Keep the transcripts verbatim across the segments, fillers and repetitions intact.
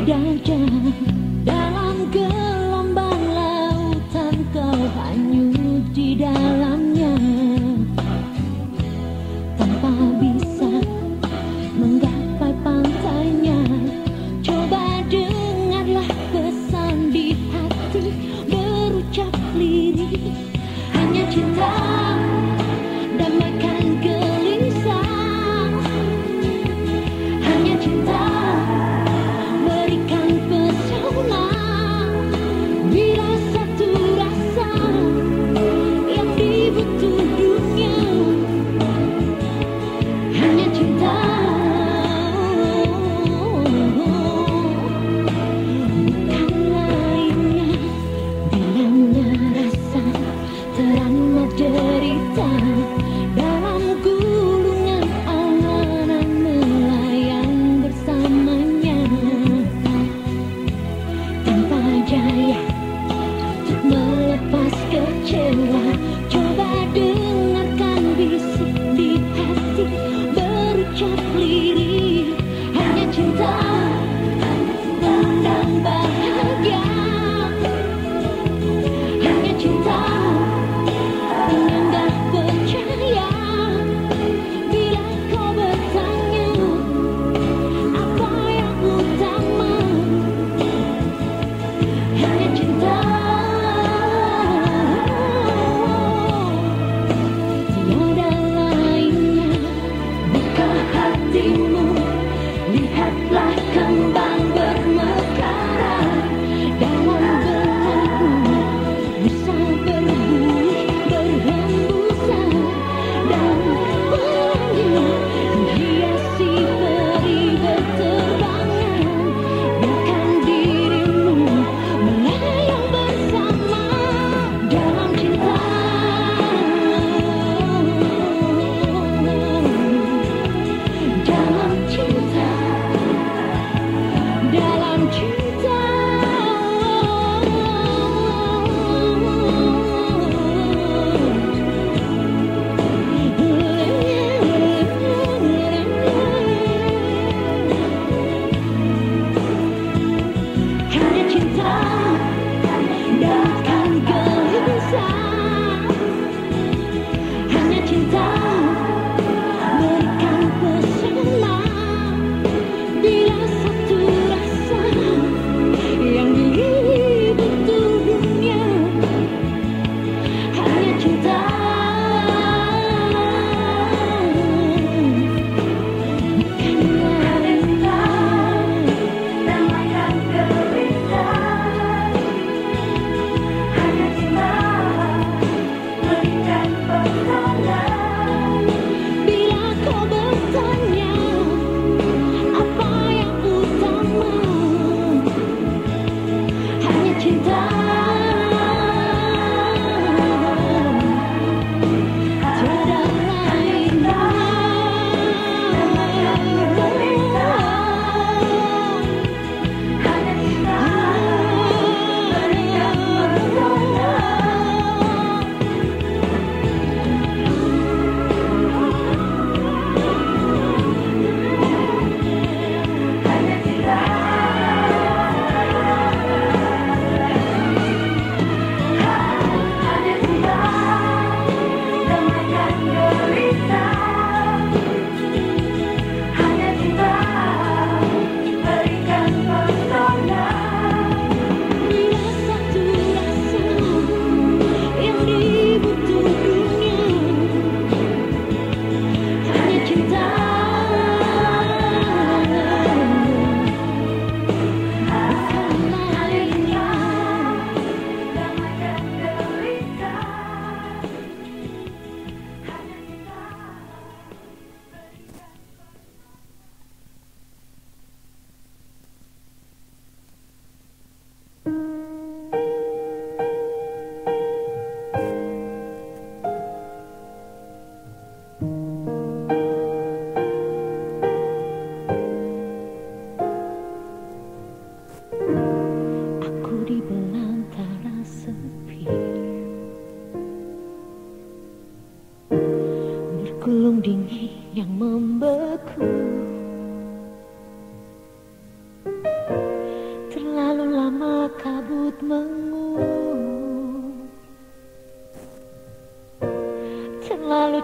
Gulung dingin yang membeku,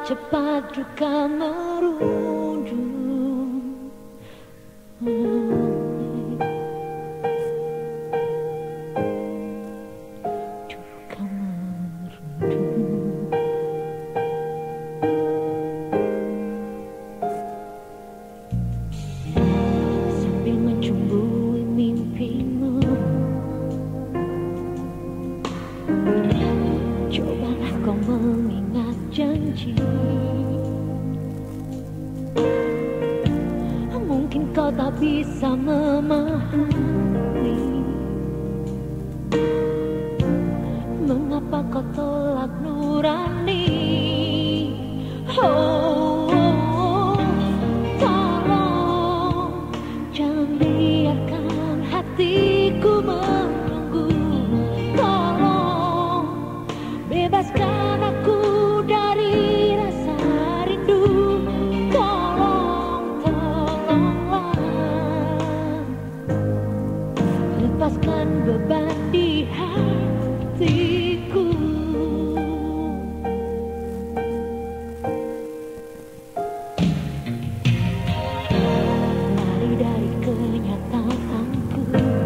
cepat duka merundung. Duka merundung. Sambil mencumbui mimpimu, cobalah kau mengingat janji. Mungkin kau tak bisa memahami mengapa kau tolak nurani. Oh, oh, oh, tolong jangan biarkan hatiku menunggu. Tolong bebaskan aku dari rasa rindu. Tolong, tolonglah lepaskan beban di hatiku. Lari dari kenyataanku,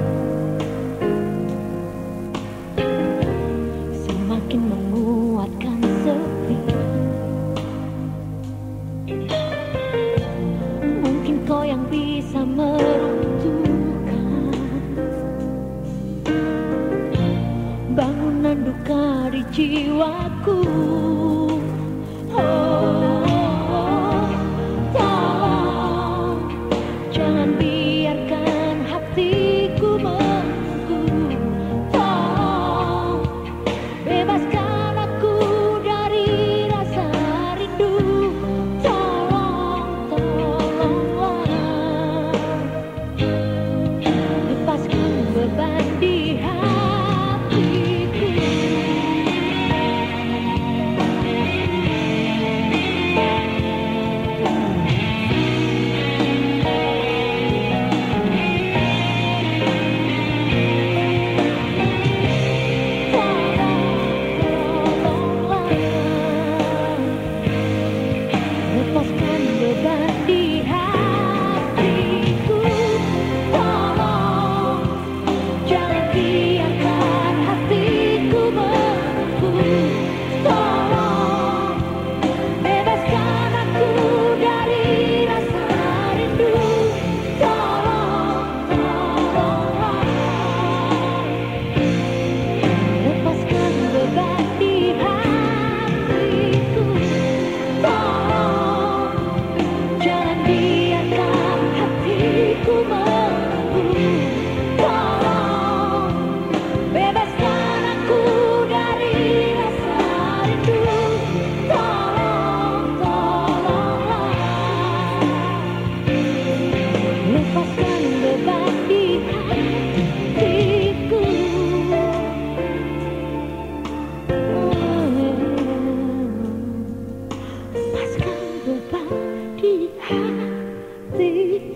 semakin menguatkan sepi. Mungkin kau yang bisa meruntuhkan bangunan duka di jiwaku. Oh, oh, oh, tolong jangan biarkan hatiku menunggu. Tolong bebaskan aku dari rasa rindu. Tolong, tolonglah lepaskan beban di hatiku. Lepaskan beban di hatiku. Tolong jangan biarkan hatiku menunggu. Tolong bebaskan aku dari rasa rindu. Tolong, tolonglah lepaskan beban di hatiku. Tolong jangan biarkan hatiku menunggu. Tolong bebaskan aku dari rasa rindu. Tolong, tolonglah lepaskan beban di hatiku. Lepaskan beban di hatiku.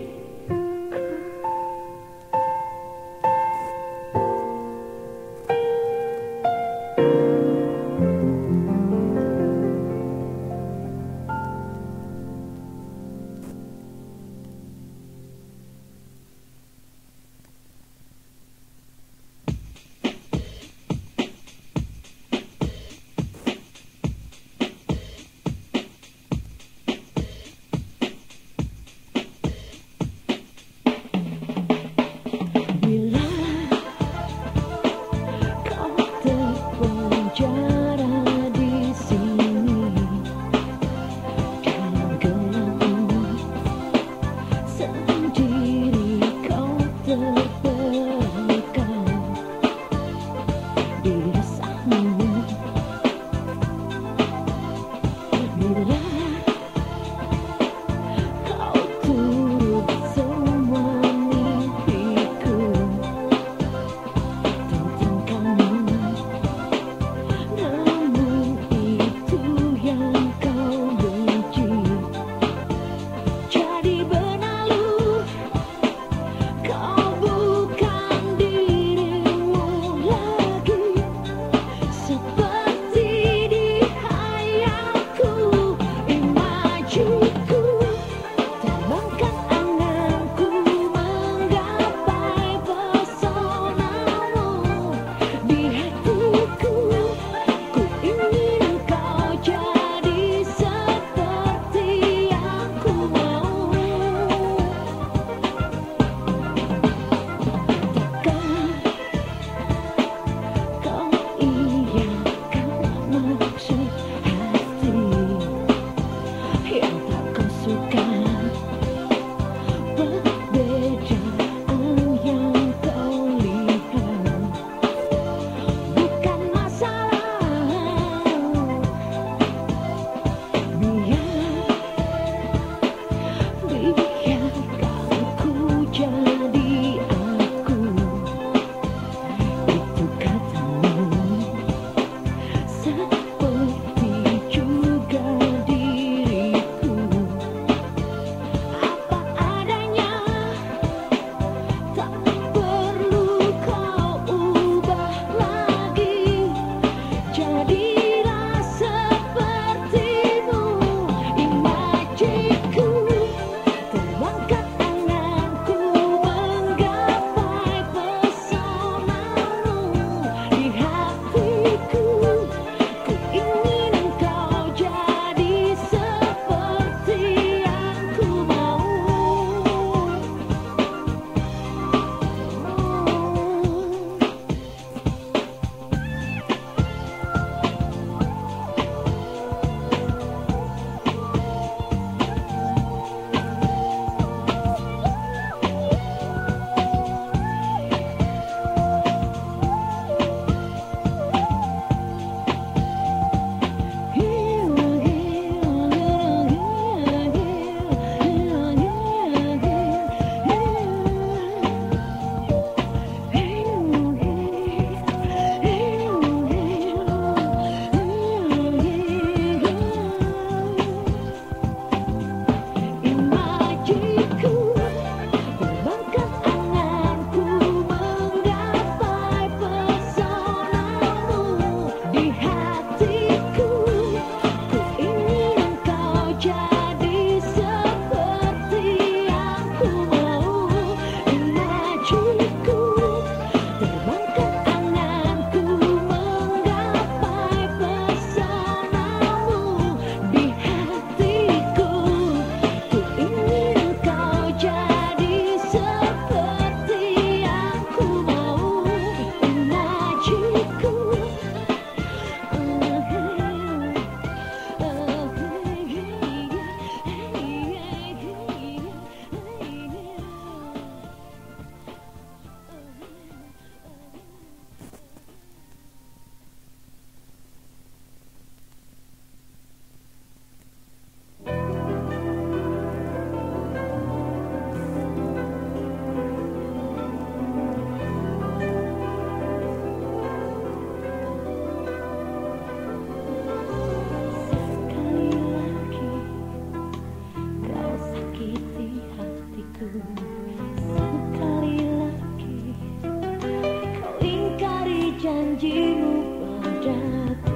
sekali lagi kau ingkari janjimu padaku.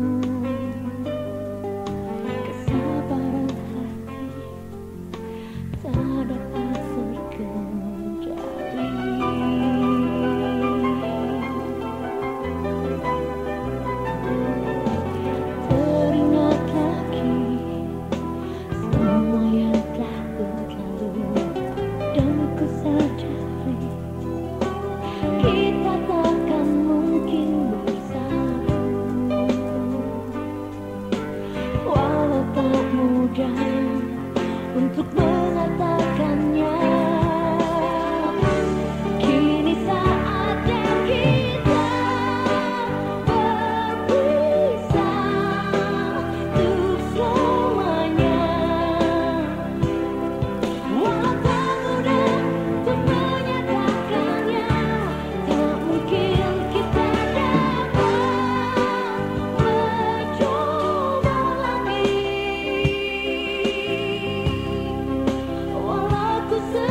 Kesabaran hati tak dapat terkendali. Teringat lagi semua yang telah berlalu, dan ku sadari kita takkan mungkin bersatu. Walau tak mudah untuk mengatakannya, kini saatnya kita berpisah untuk selamanya. Walau tak mudah untuk menyatakannya, tak mungkin kita dapat mencoba lagi. Walau ku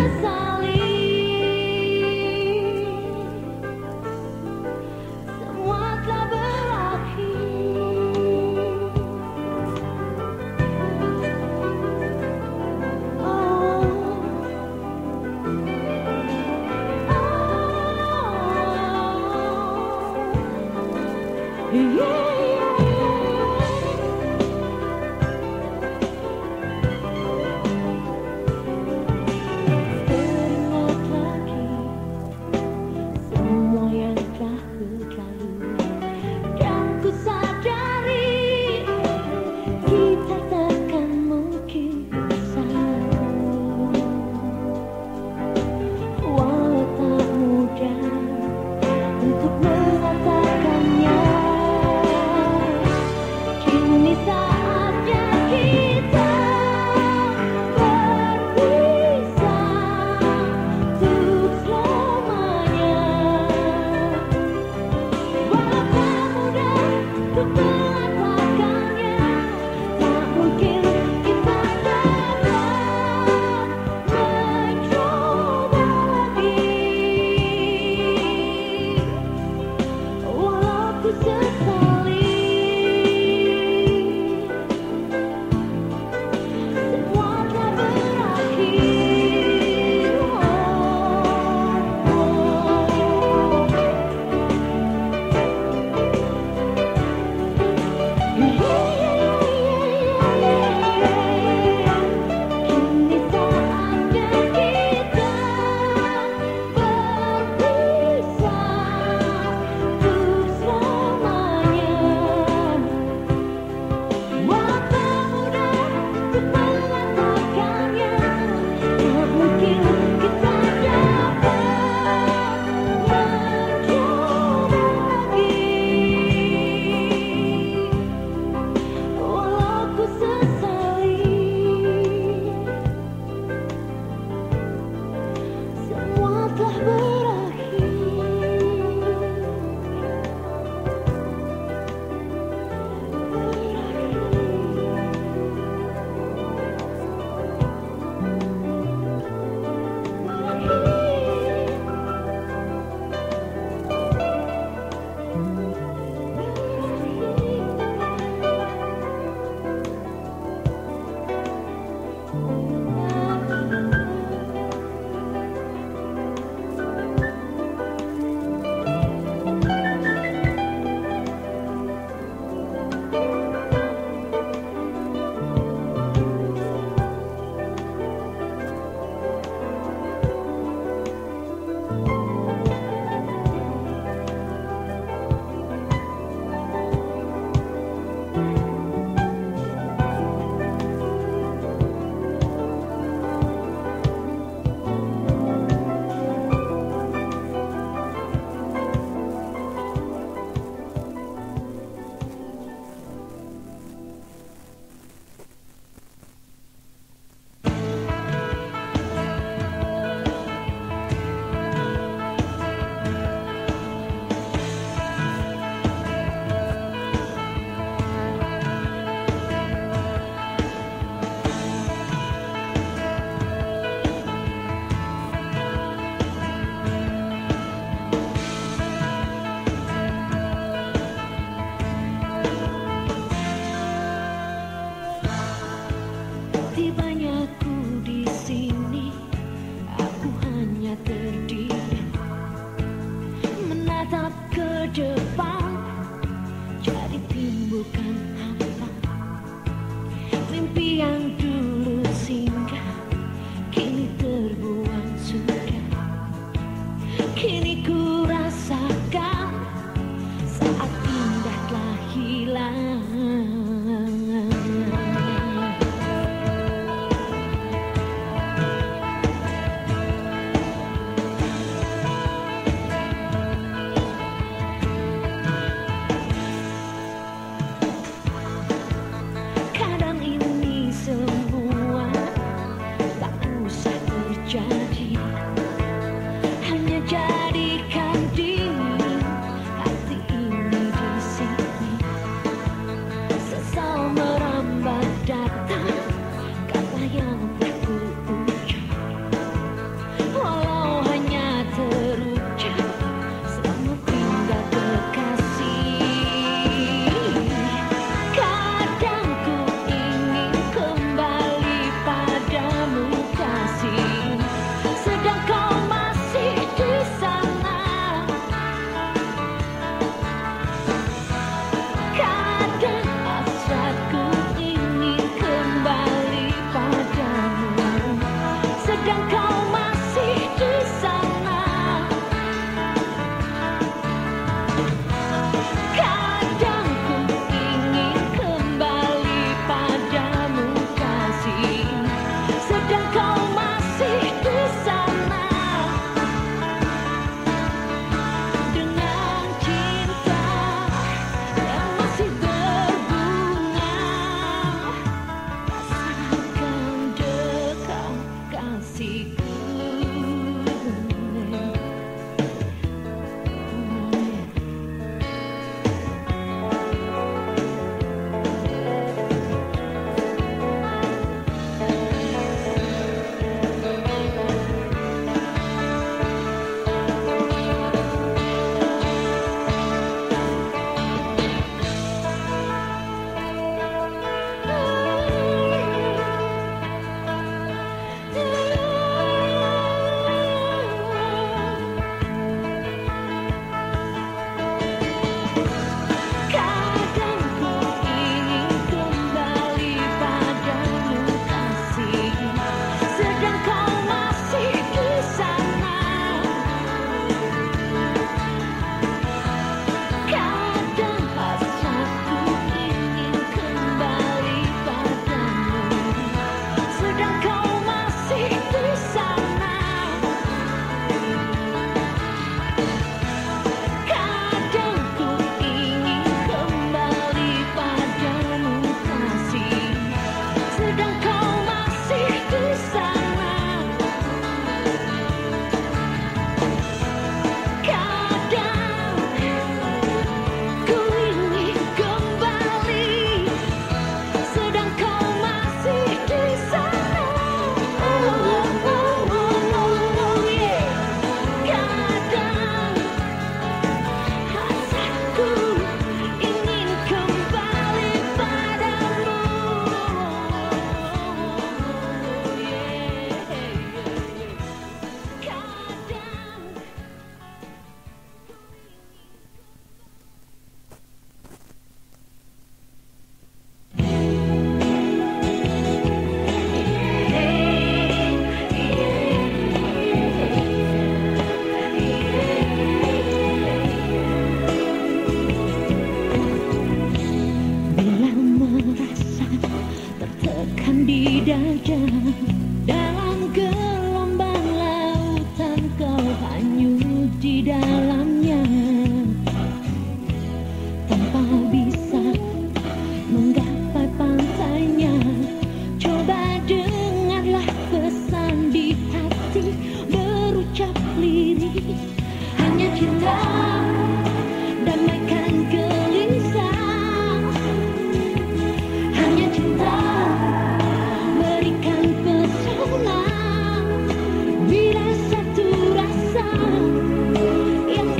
terjadi. Hanya jadikan dingin hati ini di sini. Sesal merambat datang kata yang tak kuucap, walau hanya terucap. Selamat tinggal kekasih. Kadang ku ingin kembali padamu kasih, sedang kau masih di sana. Kadang hasratku ingin kembali padamu, sedang kau masih di sana. Kadang ku ingin kembali padamu kasih, sedang kau masih di sana. Dengan cinta yang masih berbunga, rasakan dekat kasihku. Kadang ku ingin kembali padamu kasih, sedang kau masih di sana. Kadang hasratku ingin kembali padamu, sedang kau masih di sana. Kadang ku ingin kembali padamu kasih, sedang kau masih di sana. Kadang ku ingin kembali, sedang kau masih di sana. Oh, oh, oh, oh, yeah. Kadang hasratku ingin kembali padamu, yeah. Kadang bila merasa tertekan di dada, dalam gelombang lautan kau hanyut di dalamnya, tanpa bisa menggapai pantainya. Coba dengarlah pesan di hati berucap lirik, hanya cinta damaikan gelisah, hanya cinta berikan pesona. Bila satu rasa yang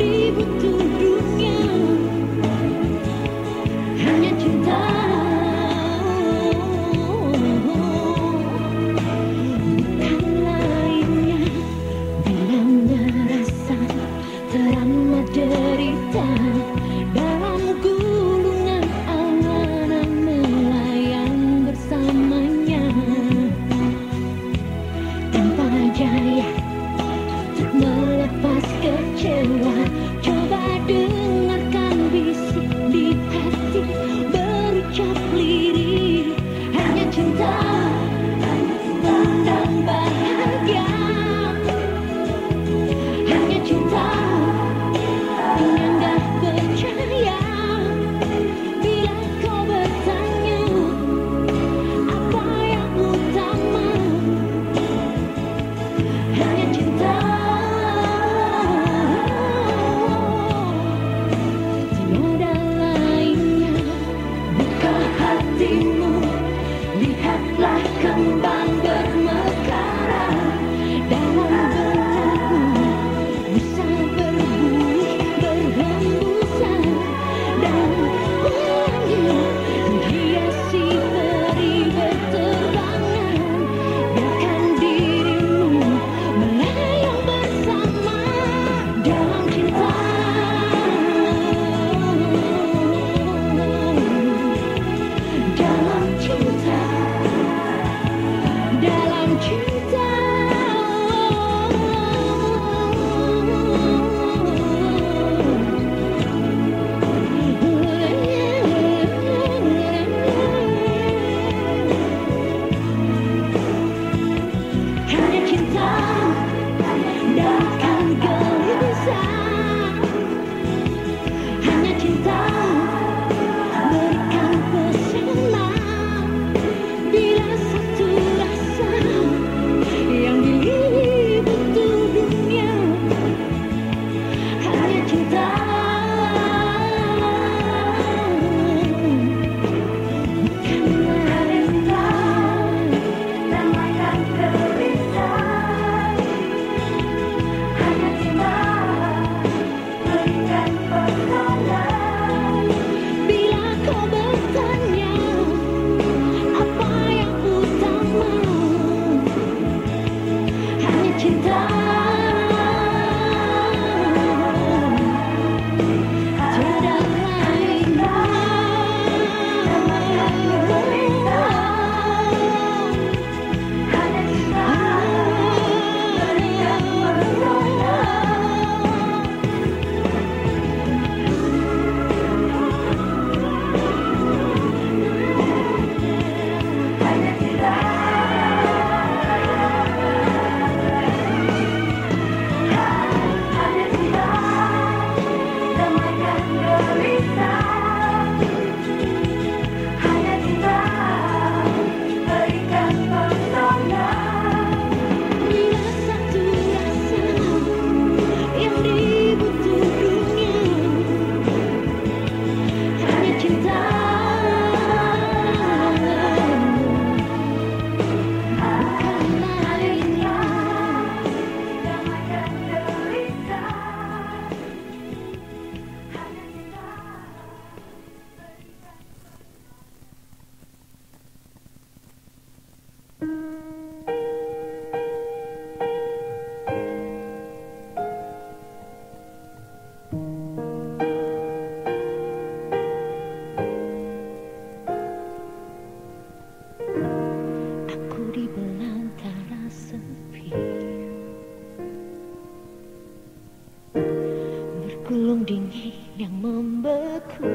yang membeku.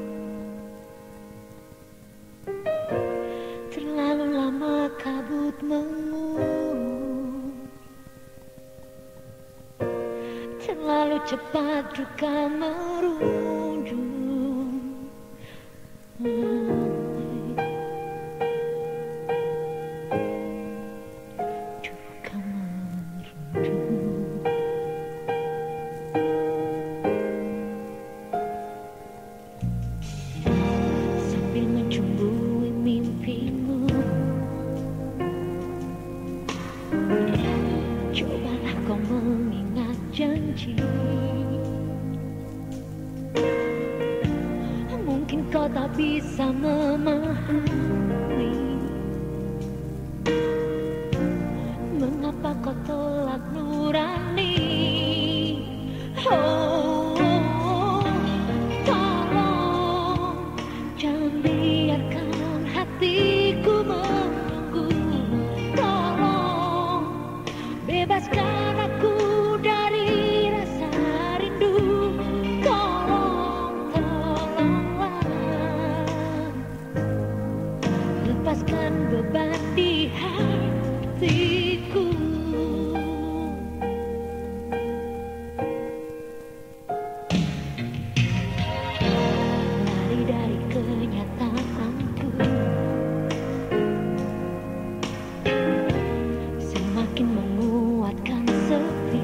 Terlalu lama kabut mengurung, terlalu cepat duka merunjung. Duka merunjung. Sambil mencumbui mimpimu, cobalah kau mengingat janji. Mungkin kau tak bisa memahami mengapa kau tolak nurani. Oh, tolong jangan biarkan hatiku menunggu. Tolong bebaskan aku dari rasa rindu. Tolong, tolonglah lepaskan beban di hatiku. Lari dari kenyataanku, semakin menguatkan sepi.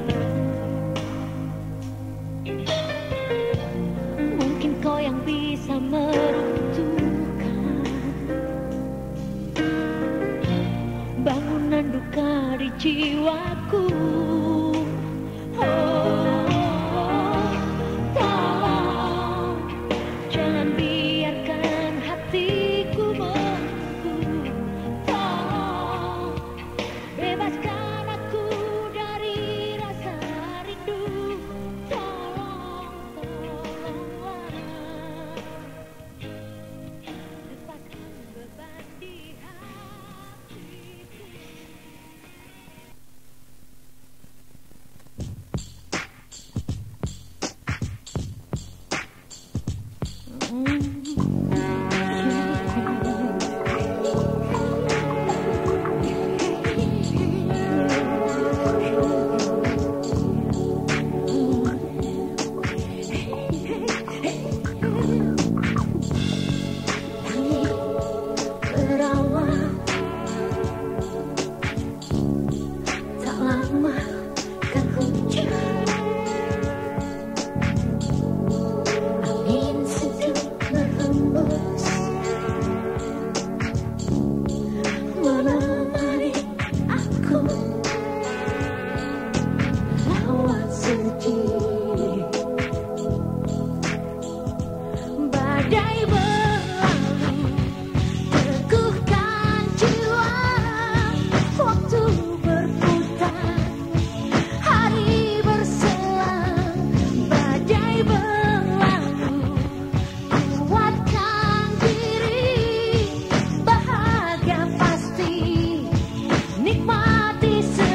Mungkin kau yang bisa meruntuhkan bangunan duka di jiwaku. Oh, tolong jangan biarkan hatiku menunggu. Tolong bebaskan aku dari rasa rindu. Tolong, tolonglah lepaskan beban di hatiku. Berawal tak lama kan hujan, angin sejuk berhembus menemani aku lewat sedih. Badai berlalu teguhkan jiwa, waktu berputar, hari berselang. Badai berlalu, kuatkan diri, bahagia pasti, nikmati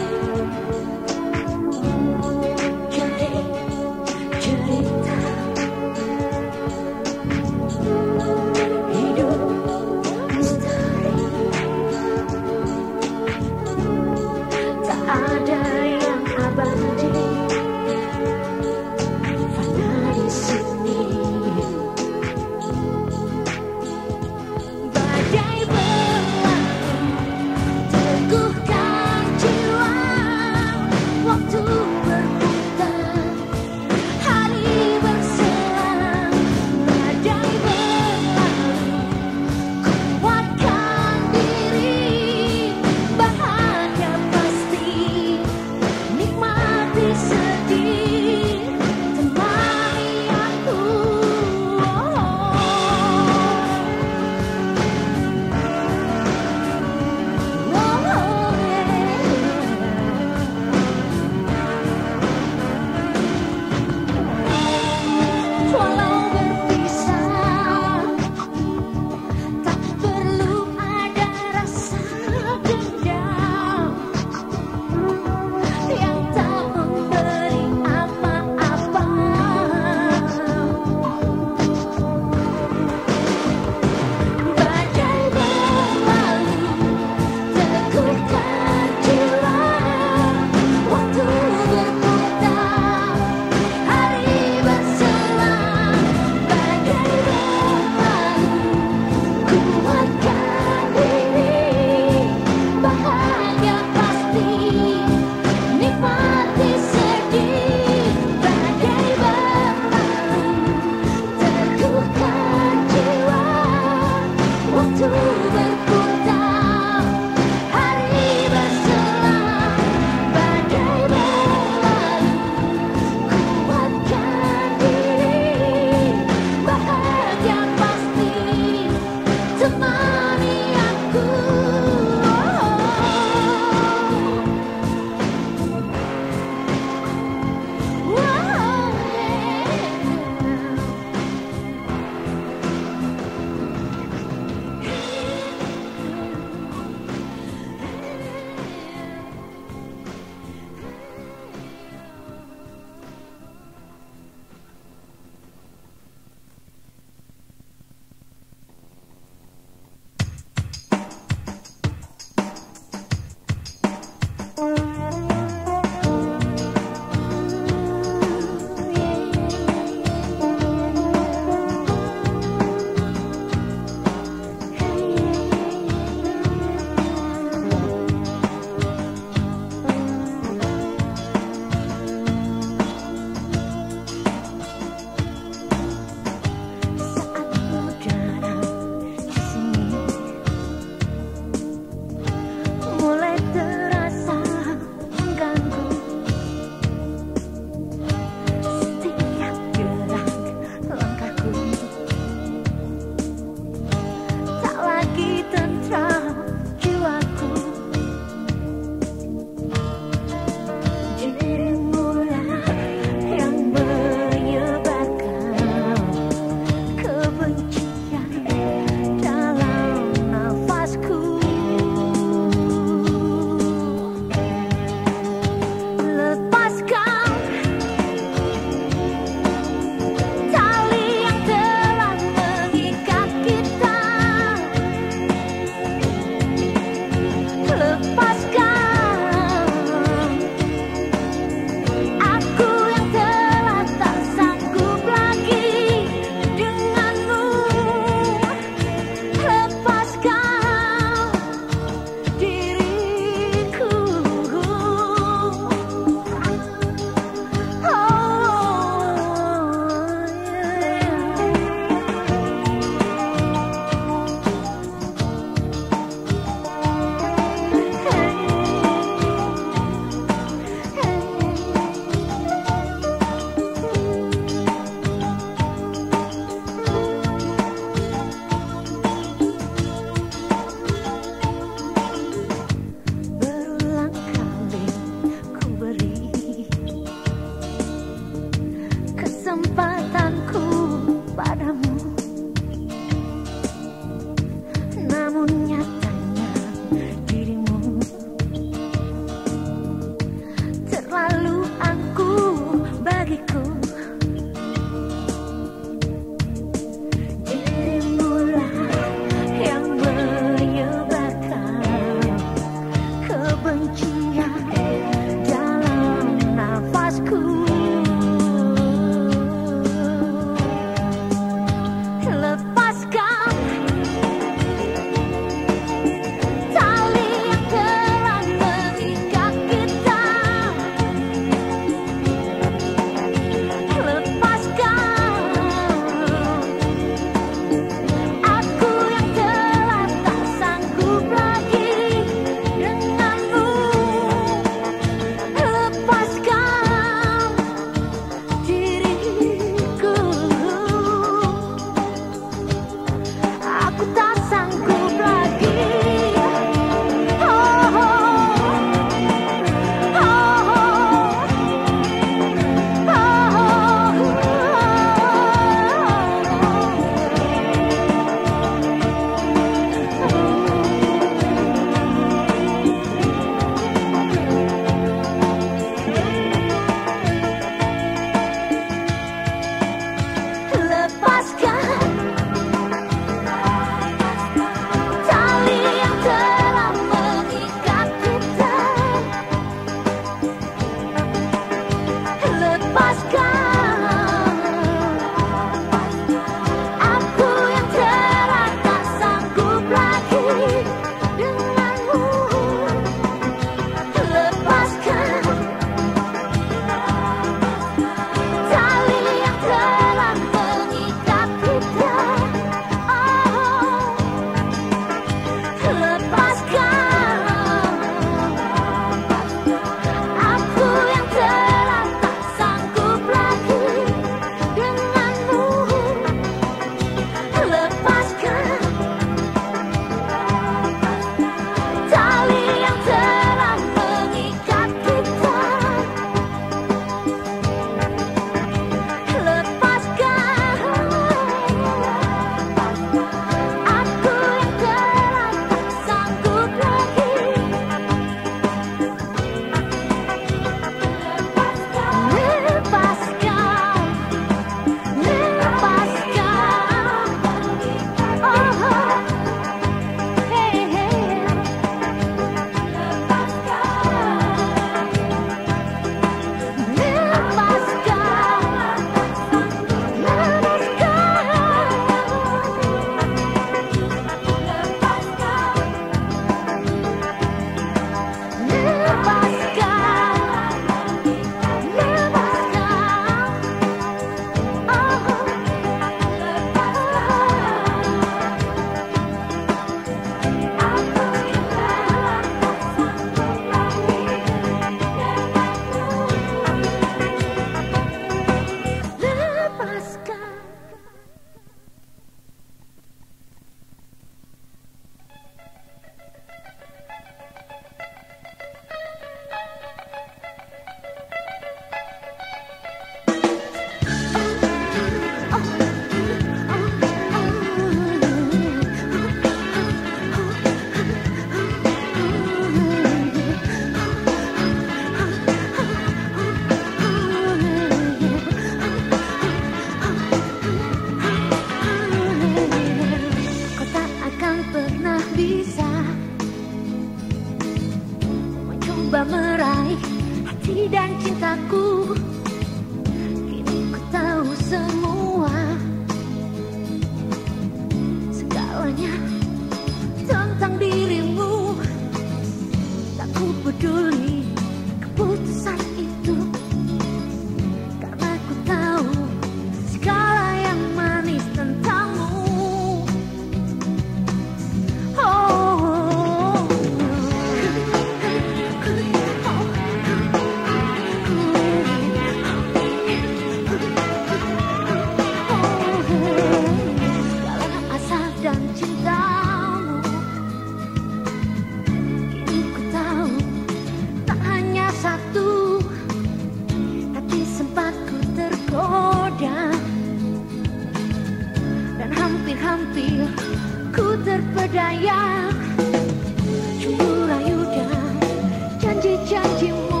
ku terpedaya. Cemburu rayu dan janji-janjimu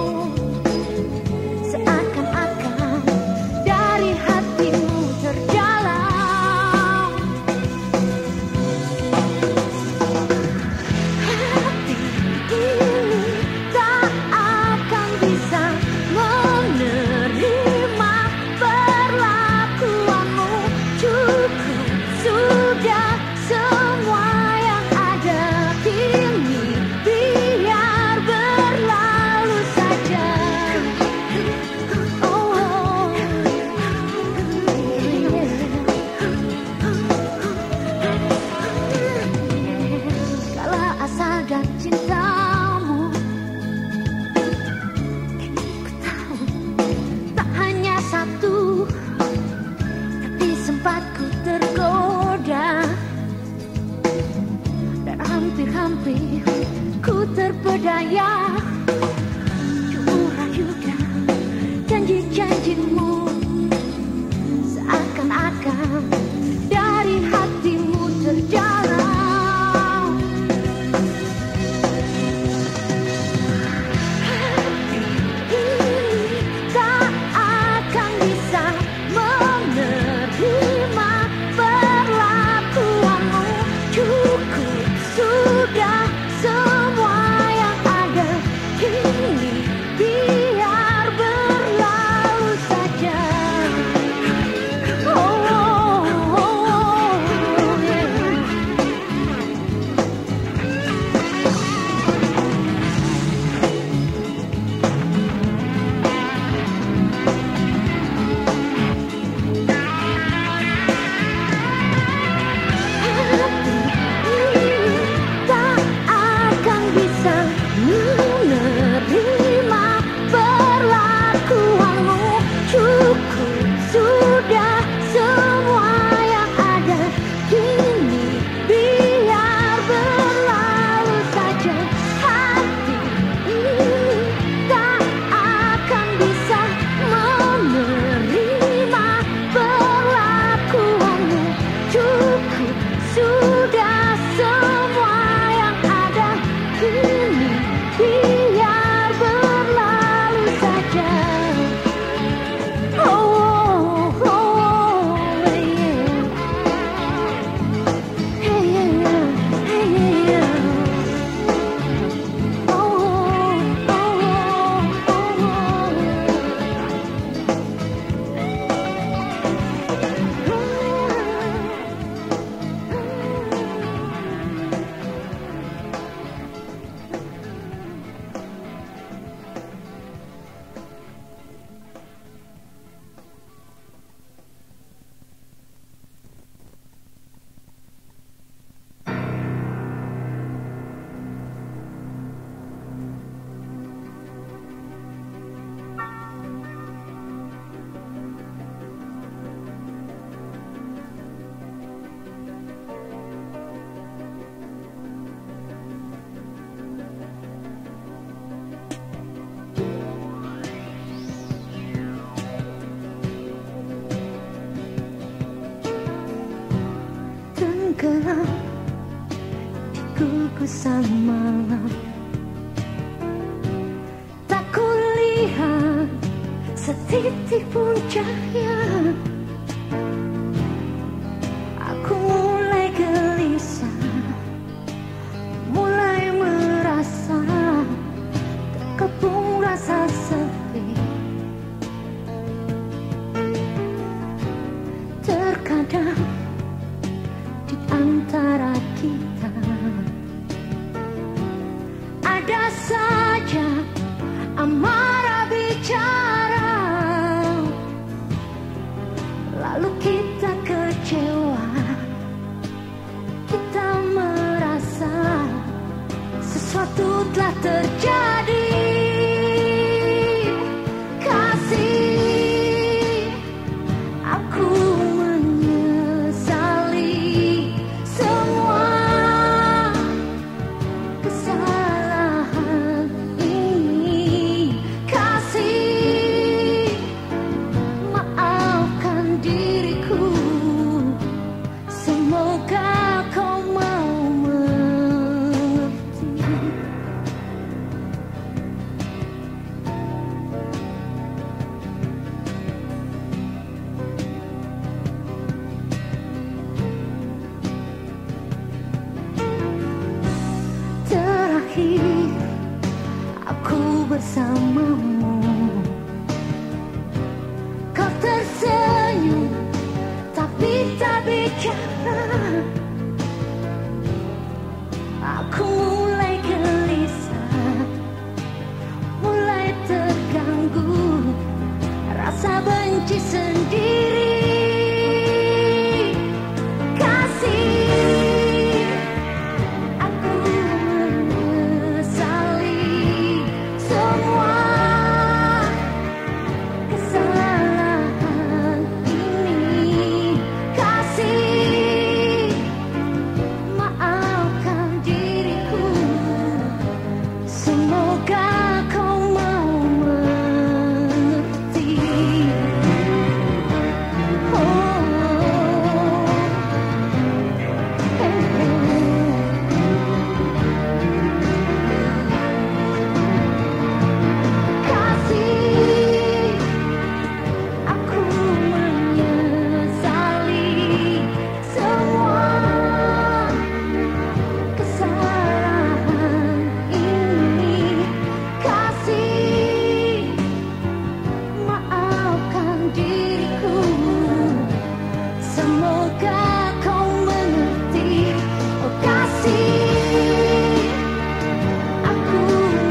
seakan-akan dari hatimu terdalam. Hati ini tak akan bisa menerima perlakuanmu. Cukup sudah semua yang ada kini, biar berlalu saja. Oh, oh. Segala asal dan cintamu, ku tahu tak hanya satu, tapi sempat ku tergoda dan hampir-hampir ku terpedaya. Cemburu rayu dan janji-janjimu seakan-akan dari hatimu terdalam. Hati ini tak akan bisa menerima perlakuanmu. Cukup sudah semua yang ada kini, biar berlalu saja. Oh, oh, oh, oh, yeah. Hati ini tak akan bisa menerima perlakuanmu. Cukup sudah semua yang ada kini, biar berlalu saja. Hati ini tak akan bisa menerima perlakuanmu. Cukup sudah semua yang ada kini, biar berlalu saja. Oh, oh, oh, yeah. Hey, yeah, hey, yeah. Oh, oh, oh, tenggelam di gugusan malam, tak kulihat setitik pun cahaya. Aku mulai gelisah, mulai merasa terkepung rasa sepi. Terkadang di antara kita ada saja amarah bicara, lalu kita kecewa, kita merasa sesuatu telah terjadi. Kasih, aku menyesali semua kesalahan ini. Kasih, maafkan diriku. Semoga kau bersamamu. Kau tersenyum tapi tak bicara. Aku mulai gelisah, mulai terganggu, rasa benci sendiri. Kasih, aku menyesali semua kesalahan ini. Kasih, maafkan diriku. Semoga kau mau mengerti. Oh, kasih, aku menyesali semua kesalahan ini. Kasih, maafkan diriku. Semoga kau mengerti. Oh kasih, aku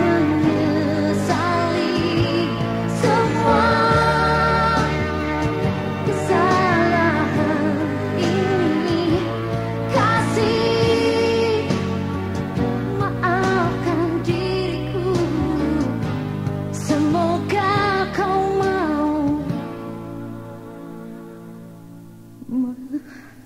menyesali semua kesalahan ini. Kasih, maafkan diriku. Semoga kau mau mengerti.